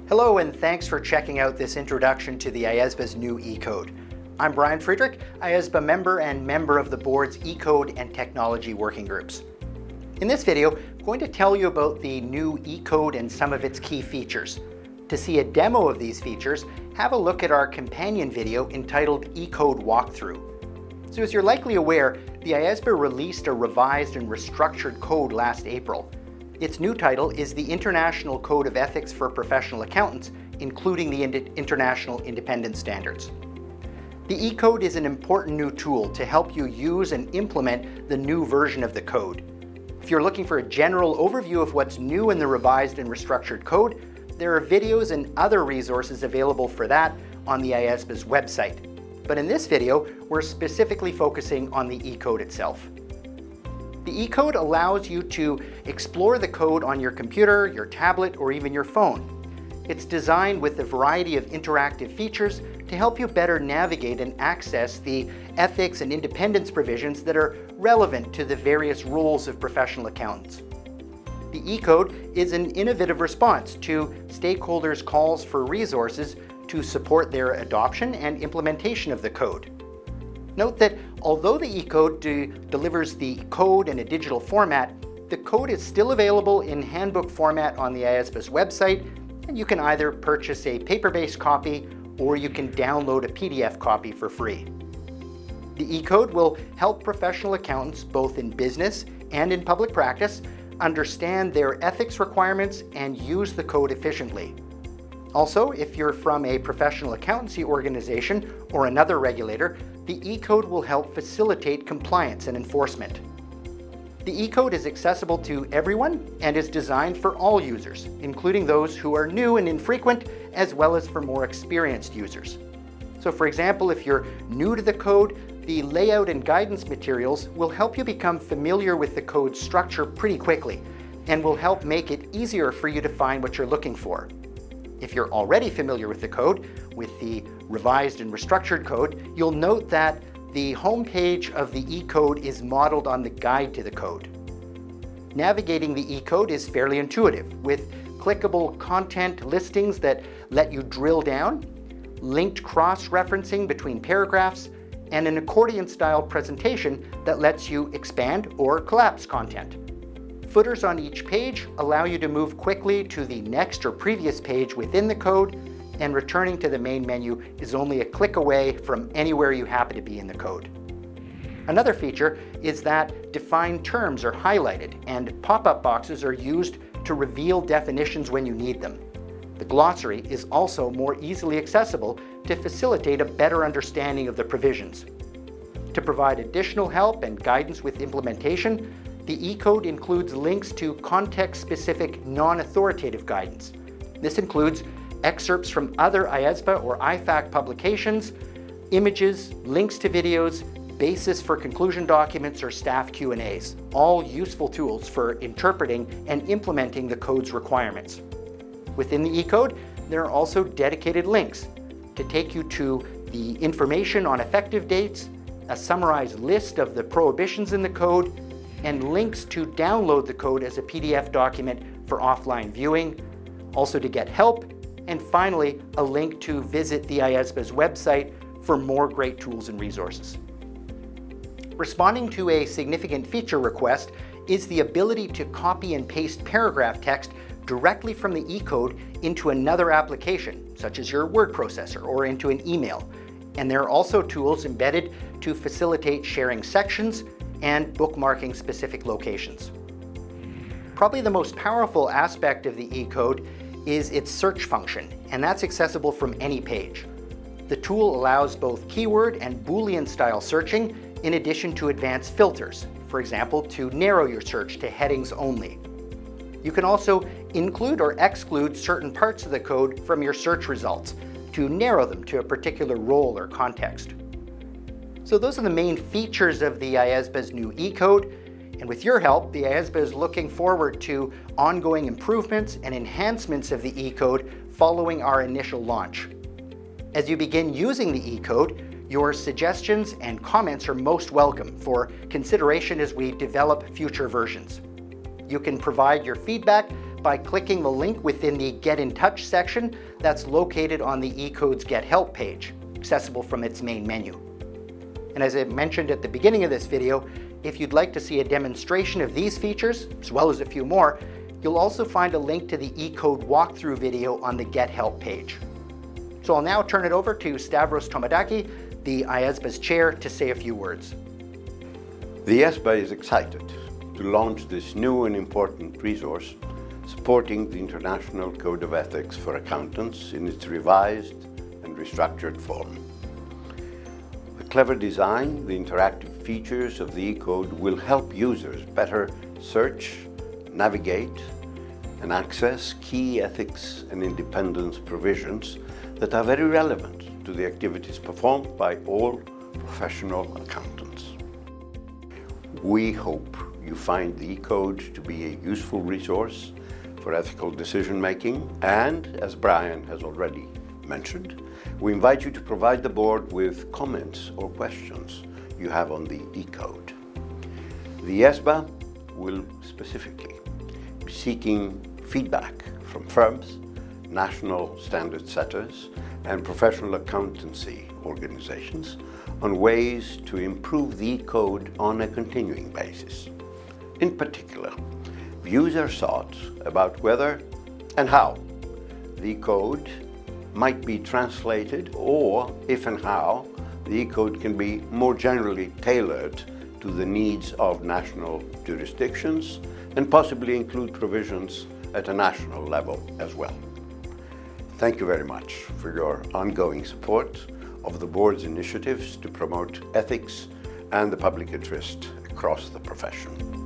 Hello and thanks for checking out this introduction to the IESBA's new eCode. I'm Brian Friedrich, IESBA member and member of the board's eCode and technology working groups. In this video, I'm going to tell you about the new eCode and some of its key features. To see a demo of these features, have a look at our companion video entitled eCode Walkthrough. So as you're likely aware, the IESBA released a revised and restructured code last April. Its new title is the International Code of Ethics for Professional Accountants, including the International Independence Standards. The eCode is an important new tool to help you use and implement the new version of the code. If you're looking for a general overview of what's new in the revised and restructured code, there are videos and other resources available for that on the IESBA's website. But in this video, we're specifically focusing on the eCode itself. The eCode allows you to explore the code on your computer, your tablet, or even your phone. It's designed with a variety of interactive features to help you better navigate and access the ethics and independence provisions that are relevant to the various roles of professional accountants. The eCode is an innovative response to stakeholders' calls for resources to support their adoption and implementation of the code. Note that although the eCode delivers the code in a digital format, the code is still available in handbook format on the IESBA's website, and you can either purchase a paper-based copy or you can download a PDF copy for free. The eCode will help professional accountants both in business and in public practice understand their ethics requirements and use the code efficiently. Also, if you're from a professional accountancy organization or another regulator, the eCode will help facilitate compliance and enforcement. The eCode is accessible to everyone and is designed for all users, including those who are new and infrequent, as well as for more experienced users. So for example, if you're new to the code, the layout and guidance materials will help you become familiar with the code's structure pretty quickly and will help make it easier for you to find what you're looking for. If you're already familiar with the code, with the revised and restructured code, you'll note that the home page of the eCode is modeled on the guide to the code. Navigating the eCode is fairly intuitive, with clickable content listings that let you drill down, linked cross-referencing between paragraphs, and an accordion-style presentation that lets you expand or collapse content. Footers on each page allow you to move quickly to the next or previous page within the code, and returning to the main menu is only a click away from anywhere you happen to be in the code. Another feature is that defined terms are highlighted and pop-up boxes are used to reveal definitions when you need them. The glossary is also more easily accessible to facilitate a better understanding of the provisions. To provide additional help and guidance with implementation, the eCode includes links to context-specific non-authoritative guidance. This includes excerpts from other IESBA or IFAC publications, images, links to videos, basis for conclusion documents, or staff Q&As, all useful tools for interpreting and implementing the code's requirements. Within the eCode, there are also dedicated links to take you to the information on effective dates, a summarized list of the prohibitions in the code, and links to download the code as a PDF document for offline viewing, also to get help, and finally, a link to visit the IESBA's website for more great tools and resources. Responding to a significant feature request is the ability to copy and paste paragraph text directly from the eCode into another application, such as your word processor or into an email. And there are also tools embedded to facilitate sharing sections and bookmarking specific locations. Probably the most powerful aspect of the eCode is its search function, and that's accessible from any page. The tool allows both keyword and Boolean style searching in addition to advanced filters, for example, to narrow your search to headings only. You can also include or exclude certain parts of the code from your search results to narrow them to a particular role or context. So those are the main features of the IESBA's new eCode, and with your help, the IESBA is looking forward to ongoing improvements and enhancements of the eCode following our initial launch. As you begin using the eCode, your suggestions and comments are most welcome for consideration as we develop future versions. You can provide your feedback by clicking the link within the Get in Touch section that's located on the eCode's Get Help page, accessible from its main menu. And as I mentioned at the beginning of this video, if you'd like to see a demonstration of these features, as well as a few more, you'll also find a link to the eCode walkthrough video on the Get Help page. So I'll now turn it over to Stavros Thomadakis, the IESBA's chair, to say a few words. The IESBA is excited to launch this new and important resource supporting the International Code of Ethics for Accountants in its revised and restructured form. The clever design, the interactive features of the eCode will help users better search, navigate, and access key ethics and independence provisions that are very relevant to the activities performed by all professional accountants. We hope you find the eCode to be a useful resource for ethical decision-making, and as Brian has already mentioned, we invite you to provide the board with comments or questions you have on the eCode. The IESBA will specifically be seeking feedback from firms, national standard setters, and professional accountancy organizations on ways to improve the eCode on a continuing basis. In particular, views are sought about whether and how the eCode might be translated, or if and how the eCode can be more generally tailored to the needs of national jurisdictions and possibly include provisions at a national level as well. Thank you very much for your ongoing support of the board's initiatives to promote ethics and the public interest across the profession.